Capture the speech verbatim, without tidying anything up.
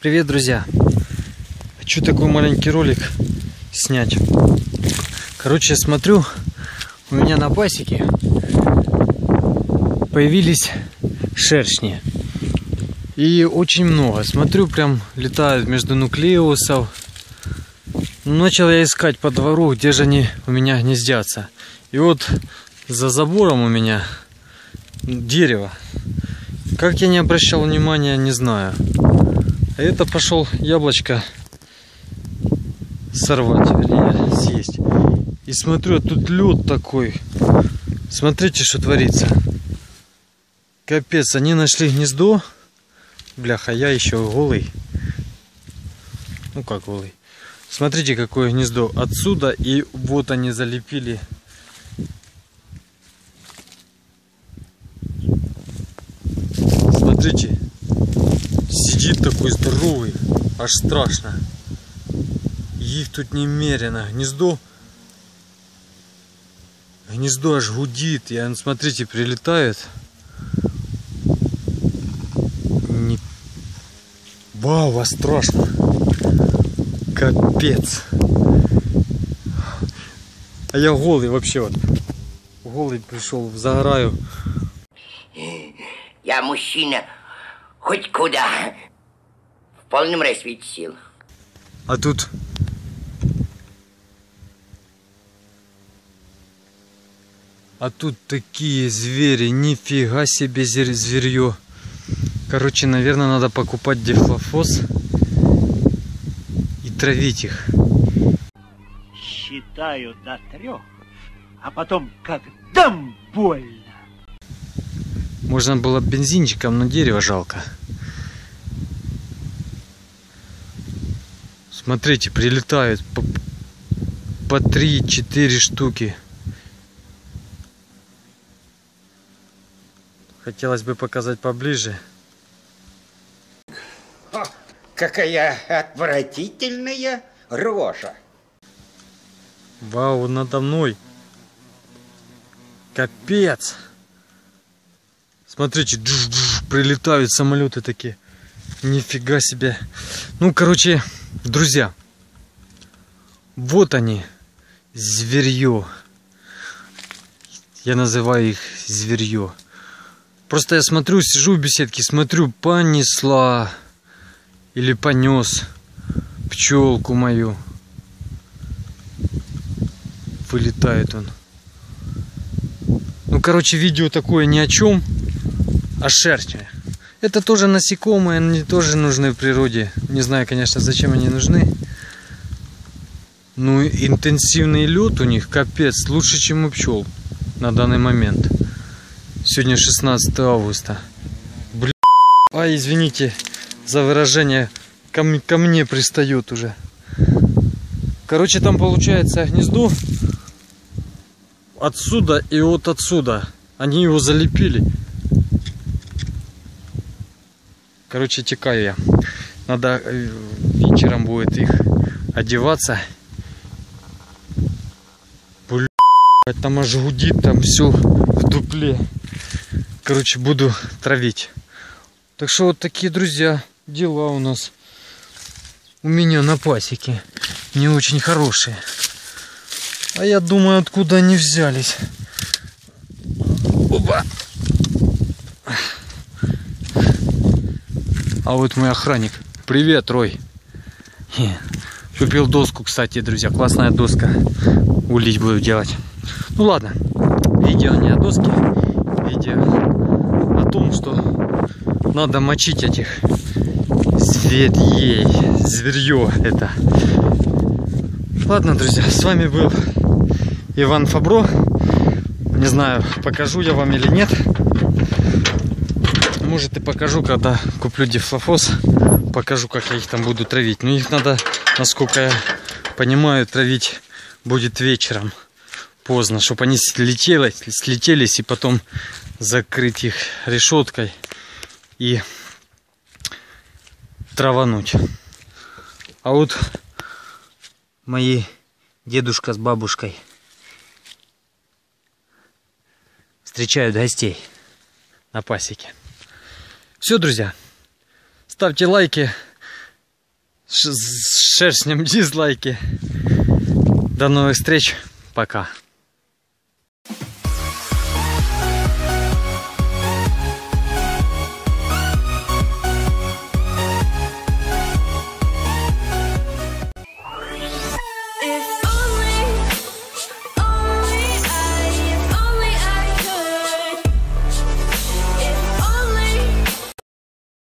Привет, друзья! Хочу такой маленький ролик снять. Короче, я смотрю, у меня на пасеке появились шершни. И очень много. Смотрю, прям летают между нуклеусов. Начал я искать по двору, где же они у меня гнездятся. И вот за забором у меня дерево. Как я не обращал внимания, не знаю. А это пошел яблочко сорвать, вернее, съесть. И смотрю, тут лед такой. Смотрите, что творится. Капец, они нашли гнездо. Бляха, я еще голый. Ну как голый. Смотрите, какое гнездо. Отсюда, и вот они залепили. Смотрите. Сидит такой здоровый. Аж страшно. Их тут немерено. Гнездо. Гнездо аж гудит. И он, смотрите, прилетает. Не... Вау, аж страшно. Капец. А я голый вообще вот. Голый пришел, загораю. Я мужчина хоть куда. В полном расцвете сил. А тут... А тут такие звери. Нифига себе зверье. Короче, наверное, надо покупать дихлофос и травить их. Считаю до трех, а потом как дам больно. Можно было бензинчиком, но дерево жалко. Смотрите, прилетают по, по три-четыре штуки. Хотелось бы показать поближе. О, какая отвратительная рожа. Вау, надо мной. Капец. Смотрите, джуж, джуж, прилетают самолеты такие. Нифига себе. Ну, короче, друзья. Вот они. Зверье. Я называю их зверье. Просто я смотрю, сижу в беседке, смотрю, понесла. Или понес пчелку мою. Вылетает он. Ну, короче, видео такое ни о чем. А шершни. Это тоже насекомые, они тоже нужны в природе. Не знаю, конечно, зачем они нужны. Ну, интенсивный лед у них, капец, лучше, чем у пчел на данный момент. Сегодня шестнадцатое августа. Блин. А, извините за выражение. Ко, ко мне пристает уже. Короче, там получается гнездо. Отсюда и вот отсюда. Они его залепили. Короче, текаю я. Надо вечером будет их одеваться. Блин, там аж гудит, там все в дупле. Короче, буду травить. Так что вот такие, друзья, дела у нас. У меня на пасеке. Не очень хорошие. А я думаю, откуда они взялись. Опа. А вот мой охранник. Привет, Рой. Купил доску, кстати, друзья. Классная доска. Улить буду делать. Ну ладно. Видео не о доске. Видео о том, что надо мочить этих зверей. Зверье это. Ладно, друзья. С вами был Иван Фабро. Не знаю, покажу я вам или нет. Может, и покажу, когда куплю дихлофос. Покажу, как я их там буду травить. Но их надо, насколько я понимаю, травить будет вечером. Поздно, чтобы они слетелись, слетелись и потом закрыть их решеткой и травануть. А вот мои дедушка с бабушкой встречают гостей на пасеке. Все, друзья, ставьте лайки, Ш- с шершнем дизлайки. До новых встреч. Пока.